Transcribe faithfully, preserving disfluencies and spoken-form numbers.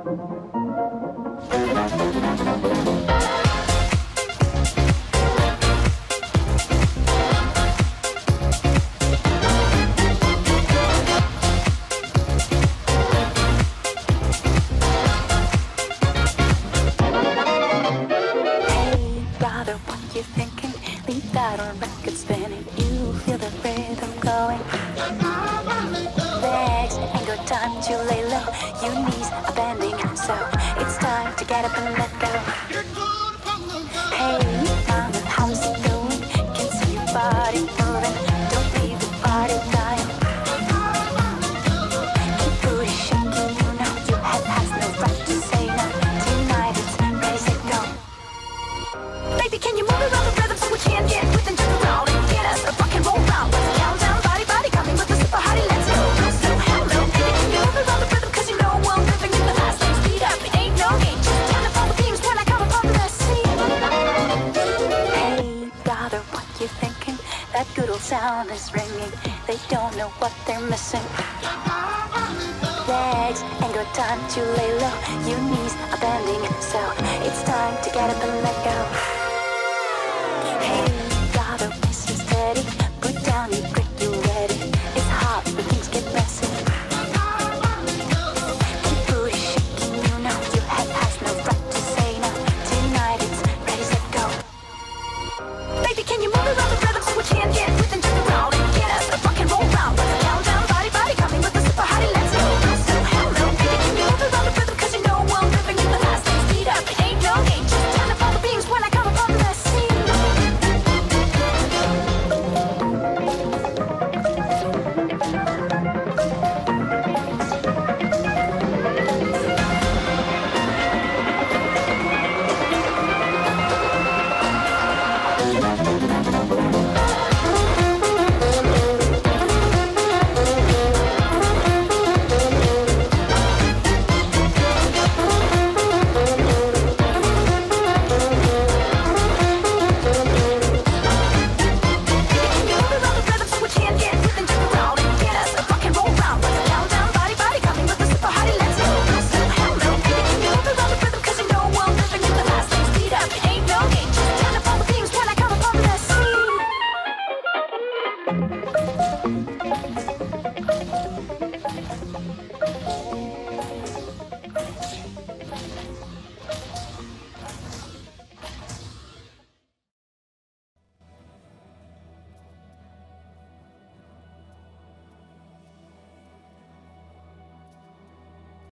To lay low, your knees are bending, so it's time to get up and let go. Hey, mama, how's it going? Can see your body moving. Don't leave the party dying. Keep booty shaking, you know your head has no right to say no. Tonight it's ready, set, go. Baby, can you move around the rhythm so we can get with and jump around and get us a rock and roll round? Let's count down, body, body, coming with the super hottie. Let's go, go slow, hello, baby, can you move around the rhythm? Cause you know we're living in the fast lane. Speed up, it ain't no game. Just turn up all the beams when I come upon the scene. Hey, brother, what you thinking? That good old sound is ringing. They don't know what they're missing. Legs ain't got time to lay low. Your knees are bending, so it's time to get up and let go.